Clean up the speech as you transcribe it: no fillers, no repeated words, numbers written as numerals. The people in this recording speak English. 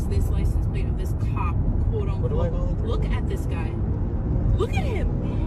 is this license plate of this cop, quote unquote? What do I call it? Look at this guy. Look at him.